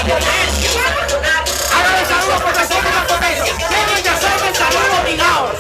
Hágale saludos porque somos una potencia. Tienen que hacerme el saludo obligado.